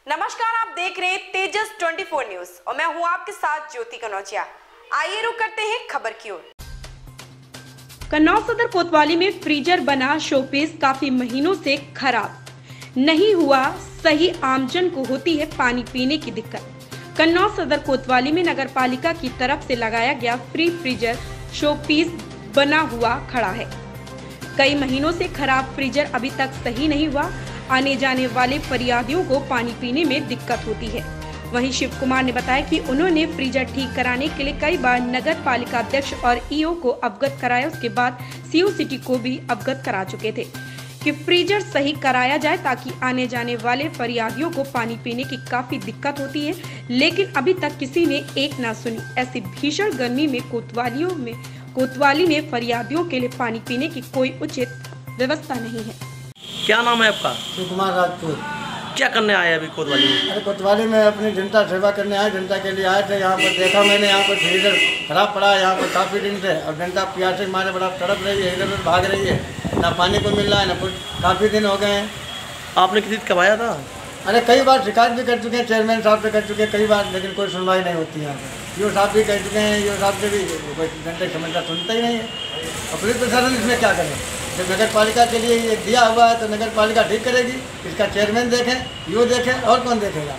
नमस्कार, आप देख रहे हैं तेजस 24 न्यूज और मैं हूं आपके साथ ज्योति कनौजिया। आइए रुक करते हैं खबर की ओर। कन्नौज सदर कोतवाली में फ्रीजर बना शोपीस काफी महीनों से खराब नहीं हुआ सही, आमजन को होती है पानी पीने की दिक्कत। कन्नौज सदर कोतवाली में नगर पालिका की तरफ से लगाया गया फ्रीजर शोपीस बना हुआ खड़ा है। कई महीनों से खराब फ्रीजर अभी तक सही नहीं हुआ। आने जाने वाले फरियादियों को पानी पीने में दिक्कत होती है। वहीं शिव कुमार ने बताया कि उन्होंने फ्रीजर ठीक कराने के लिए कई बार नगर पालिका अध्यक्ष और ईओ को अवगत कराया। उसके बाद सीओ सिटी को भी अवगत करा चुके थे कि फ्रीजर सही कराया जाए ताकि आने जाने वाले फरियादियों को पानी पीने की काफी दिक्कत होती है, लेकिन अभी तक किसी ने एक ना सुनी। ऐसी भीषण गर्मी में कोतवाली में फरियादियों के लिए पानी पीने की कोई उचित व्यवस्था नहीं है। क्या नाम है आपका? शिव कुमार राजपूत। क्या करने आए अभी कोतवाली में? अरे कोतवाली में अपनी जनता सेवा करने आए, जनता के लिए आए थे। यहाँ पर देखा मैंने, यहाँ पर फ्रीजर खराब पड़ा है यहाँ पर काफ़ी दिन से, और जनता प्यासे मारे बड़ा तड़प रही है, इधर उधर भाग रही है, ना पानी को मिल रहा है ना कुछ। काफ़ी दिन हो गए हैं। आपने किसी कब आया था? अरे कई बार शिकायत भी कर चुके हैं, चेयरमैन साहब से कर चुके हैं कई बार, लेकिन कोई सुनवाई नहीं होती है यहाँ पर। ईओ साहब भी कह चुके हैं, ईओ साहब से भी कोई घंटे समझता सुनता ही नहीं है। और पुलिस प्रशासन इसमें क्या करे? जब नगर पालिका के लिए ये दिया हुआ है तो नगर पालिका ठीक करेगी। इसका चेयरमैन देखें, ईओ देखें, और कौन देखेगा?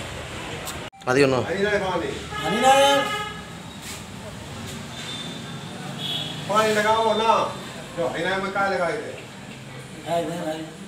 पानी लगाओ ना, जो में क्या लगाए थे?